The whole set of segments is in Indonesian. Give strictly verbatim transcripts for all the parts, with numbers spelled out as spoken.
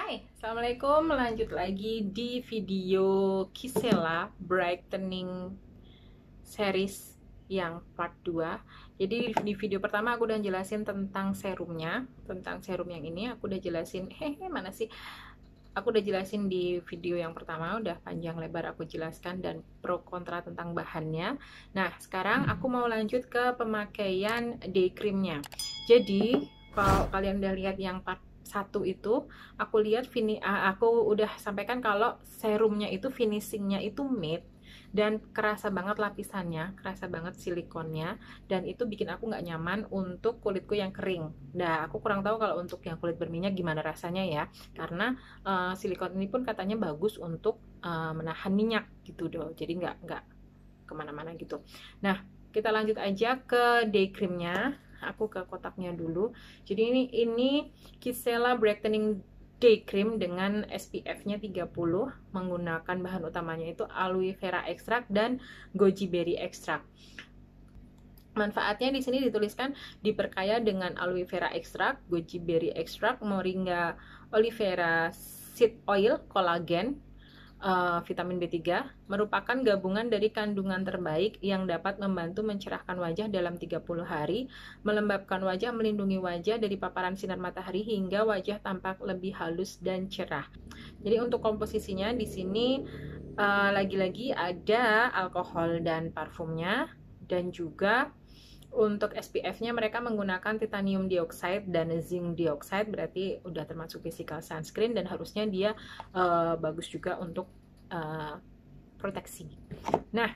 Hai, Assalamualaikum. Lanjut lagi di video Kisela Brightening Series yang part dua. Jadi di video pertama aku udah jelasin tentang serumnya. Tentang serum yang ini aku udah jelasin. Hehe, mana sih? Aku udah jelasin di video yang pertama. Udah panjang lebar aku jelaskan dan pro kontra tentang bahannya. Nah, sekarang aku mau lanjut ke pemakaian day creamnya. Jadi kalau kalian udah lihat yang part satu itu, aku lihat fini, aku udah sampaikan kalau serumnya itu finishingnya itu matte dan kerasa banget lapisannya, kerasa banget silikonnya, dan itu bikin aku nggak nyaman untuk kulitku yang kering. Nah, aku kurang tahu kalau untuk yang kulit berminyak gimana rasanya ya, karena uh, silikon ini pun katanya bagus untuk uh, menahan minyak gitu doh, jadi nggak nggak kemana-mana gitu. Nah, kita lanjut aja ke day creamnya. Aku ke kotaknya dulu. Jadi ini ini Kisela Brightening Day Cream dengan S P F-nya tiga puluh, menggunakan bahan utamanya itu aloe vera extract dan goji berry extract. Manfaatnya di sini dituliskan diperkaya dengan aloe vera extract, goji berry extract, moringa oleifera seed oil, kolagen, Uh, vitamin B tiga, merupakan gabungan dari kandungan terbaik yang dapat membantu mencerahkan wajah dalam tiga puluh hari, melembabkan wajah, melindungi wajah dari paparan sinar matahari hingga wajah tampak lebih halus dan cerah. Jadi untuk komposisinya di sini uh, lagi-lagi ada alkohol dan parfumnya, dan juga untuk S P F-nya mereka menggunakan titanium dioxide dan zinc dioxide, berarti udah termasuk physical sunscreen dan harusnya dia uh, bagus juga untuk uh, proteksi. Nah,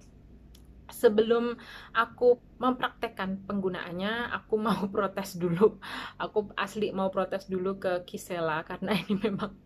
sebelum aku mempraktekkan penggunaannya, aku mau protes dulu. Aku asli mau protes dulu ke Kisela karena ini memang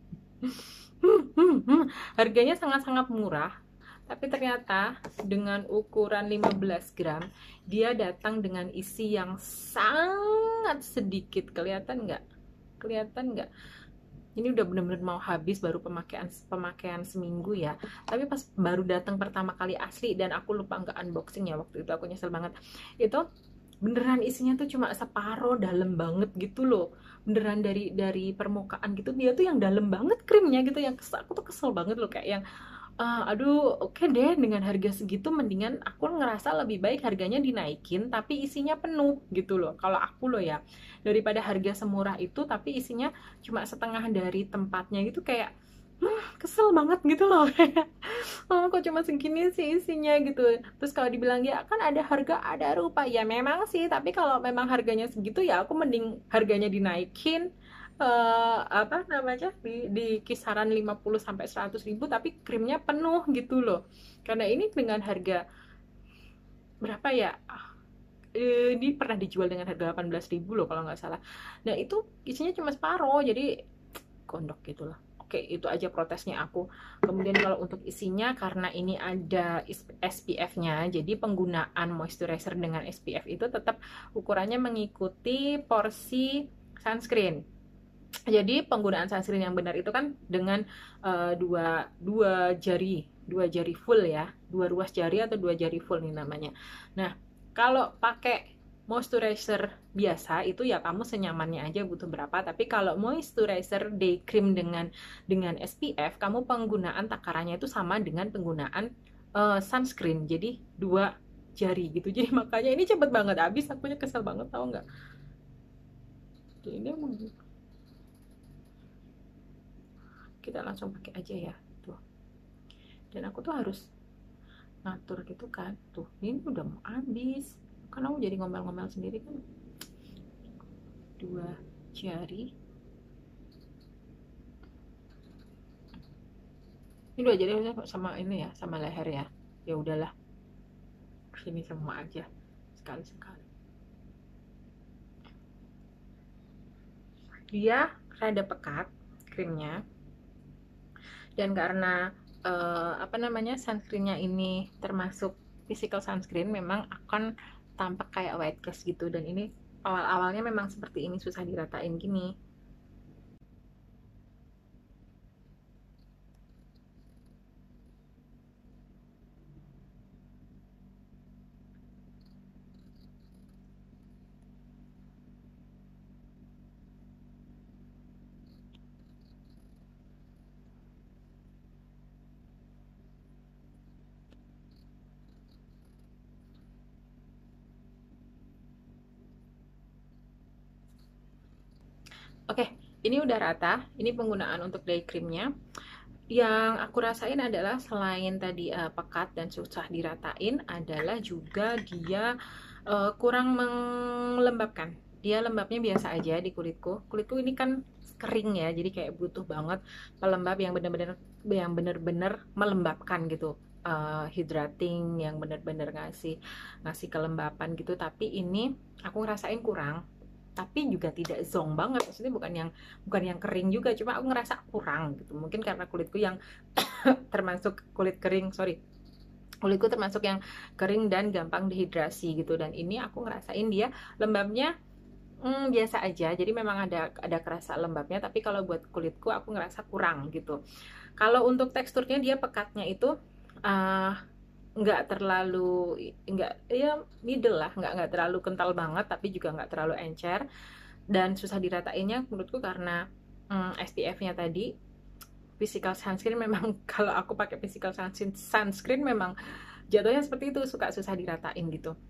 harganya sangat-sangat murah. Tapi ternyata dengan ukuran lima belas gram, dia datang dengan isi yang sangat sedikit. Kelihatan nggak? Kelihatan nggak? Ini udah bener-bener mau habis, baru pemakaian pemakaian seminggu ya. Tapi pas baru datang pertama kali asli dan aku lupa nggak unboxing ya waktu itu, aku nyesel banget. Itu beneran isinya tuh cuma separuh, dalam banget gitu loh. Beneran dari dari permukaan gitu, dia tuh yang dalam banget krimnya gitu, yang kesel, aku tuh kesel banget loh, kayak yang Uh, aduh, oke okay deh, dengan harga segitu mendingan aku ngerasa lebih baik harganya dinaikin tapi isinya penuh gitu loh. Kalau aku loh ya, daripada harga semurah itu tapi isinya cuma setengah dari tempatnya gitu, kayak hmm, kesel banget gitu loh. Oh, kok cuma segini sih isinya gitu. Terus kalau dibilang ya kan ada harga ada rupa, ya memang sih, tapi kalau memang harganya segitu ya aku mending harganya dinaikin, uh, apa namanya, di, di kisaran lima puluh sampai seratus ribu tapi krimnya penuh gitu loh. Karena ini dengan harga berapa ya, uh, ini pernah dijual dengan harga delapan belas ribu loh kalau nggak salah. Nah itu isinya cuma separuh, jadi gondok gitu loh. Oke, itu aja protesnya aku. Kemudian kalau untuk isinya, karena ini ada S P F-nya, jadi penggunaan moisturizer dengan S P F itu tetap ukurannya mengikuti porsi sunscreen. Jadi penggunaan sunscreen yang benar itu kan dengan uh, dua dua jari, dua jari full ya, dua ruas jari atau dua jari full nih namanya. Nah, kalau pakai moisturizer biasa itu ya kamu senyamannya aja butuh berapa, tapi kalau moisturizer day cream dengan dengan S P F, kamu penggunaan takarannya itu sama dengan penggunaan uh, sunscreen, jadi dua jari gitu. Jadi makanya ini cepet banget habis, akunya kesel banget, tau nggak. Jadi ini kita langsung pakai aja ya tuh. Dan aku tuh harus ngatur gitu kan, tuh ini udah mau habis kan, aku jadi ngomel-ngomel sendiri kan. Dua jari, ini dua jari sama ini ya, sama leher ya. Ya udahlah, sini semua aja sekali-sekali. Dia rada pekat krimnya, dan karena uh, apa namanya, sunscreennya ini termasuk physical sunscreen, memang akan tampak kayak white cast gitu. Dan ini awal-awalnya memang seperti ini, susah diratain gini. Oke, ini udah rata. Ini penggunaan untuk day creamnya. Yang aku rasain adalah selain tadi uh, pekat dan susah diratain, adalah juga dia uh, kurang melembabkan. Dia lembabnya biasa aja di kulitku. Kulitku ini kan kering ya, jadi kayak butuh banget pelembab yang bener-bener yang bener-bener melembabkan gitu. Uh, hydrating yang bener-bener ngasih ngasih kelembapan gitu. Tapi ini aku ngerasain kurang, tapi juga tidak zonk banget, maksudnya bukan yang bukan yang kering juga, cuma aku ngerasa kurang gitu. Mungkin karena kulitku yang termasuk kulit kering, sorry kulitku termasuk yang kering dan gampang dehidrasi gitu. Dan ini aku ngerasain dia lembabnya hmm, biasa aja, jadi memang ada ada kerasa lembabnya, tapi kalau buat kulitku aku ngerasa kurang gitu. Kalau untuk teksturnya, dia pekatnya itu uh, nggak terlalu, nggak ya middle lah, nggak nggak terlalu kental banget, tapi juga nggak terlalu encer. Dan susah diratainnya menurutku karena hmm, S P F-nya tadi. Physical sunscreen memang kalau aku pakai physical sunscreen, sunscreen memang jatuhnya seperti itu, suka susah diratain gitu.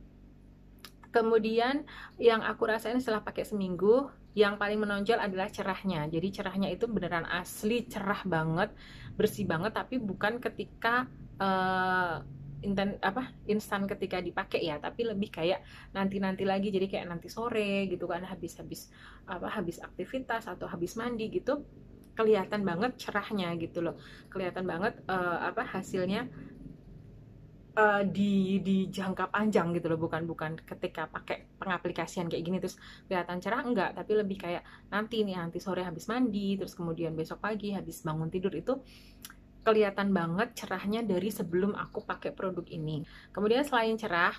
Kemudian yang aku rasain setelah pakai seminggu, yang paling menonjol adalah cerahnya. Jadi cerahnya itu beneran asli cerah banget, bersih banget, tapi bukan ketika uh, inten apa instan ketika dipakai ya, tapi lebih kayak nanti-nanti lagi. Jadi kayak nanti sore gitu kan, habis-habis apa habis aktivitas atau habis mandi gitu, kelihatan banget cerahnya gitu loh. Kelihatan banget uh, apa hasilnya uh, di di jangka panjang gitu loh, bukan bukan ketika pakai pengaplikasian kayak gini terus kelihatan cerah, enggak, tapi lebih kayak nanti nih, nanti sore habis mandi, terus kemudian besok pagi habis bangun tidur, itu kelihatan banget cerahnya dari sebelum aku pakai produk ini. Kemudian selain cerah,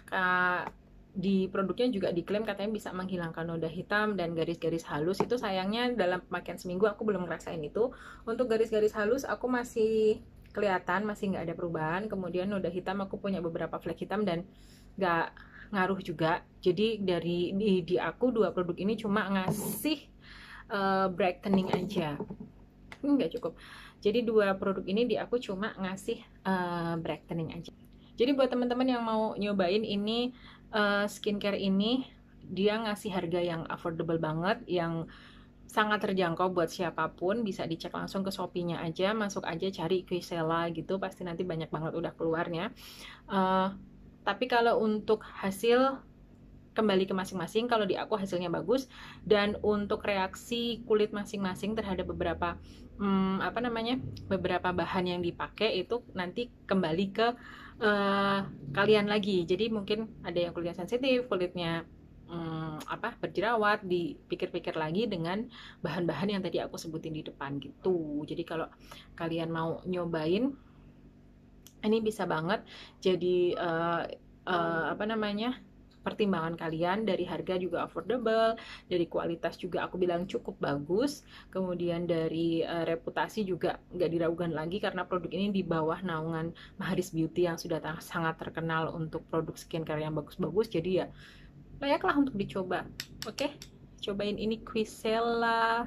di produknya juga diklaim katanya bisa menghilangkan noda hitam dan garis-garis halus. Itu sayangnya dalam pemakaian seminggu aku belum ngerasain itu. Untuk garis-garis halus aku masih kelihatan, masih nggak ada perubahan. Kemudian noda hitam aku punya beberapa flek hitam dan nggak ngaruh juga. Jadi dari di, di aku dua produk ini cuma ngasih uh, brightening aja, nggak cukup. Jadi dua produk ini di aku cuma ngasih uh, brightening aja. Jadi buat teman-teman yang mau nyobain ini uh, skincare ini, dia ngasih harga yang affordable banget, yang sangat terjangkau buat siapapun. Bisa dicek langsung ke Shopee-nya aja, masuk aja cari Quisela gitu, pasti nanti banyak banget udah keluarnya. Uh, tapi kalau untuk hasil, kembali ke masing-masing. Kalau di aku hasilnya bagus, dan untuk reaksi kulit masing-masing terhadap beberapa hmm, apa namanya beberapa bahan yang dipakai itu nanti kembali ke uh, kalian lagi. Jadi mungkin ada yang kulitnya sensitif, kulitnya hmm, apa berjerawat, dipikir-pikir lagi dengan bahan-bahan yang tadi aku sebutin di depan gitu. Jadi kalau kalian mau nyobain, ini bisa banget jadi uh, uh, apa namanya pertimbangan kalian. Dari harga juga affordable, dari kualitas juga aku bilang cukup bagus, kemudian dari uh, reputasi juga nggak diragukan lagi, karena produk ini di bawah naungan Maharis Beauty yang sudah sangat terkenal untuk produk skincare yang bagus-bagus. Jadi ya layaklah untuk dicoba. Oke, cobain ini Quisela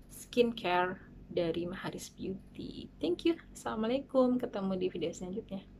Skincare dari Maharis Beauty. Thank you. Assalamualaikum, ketemu di video selanjutnya.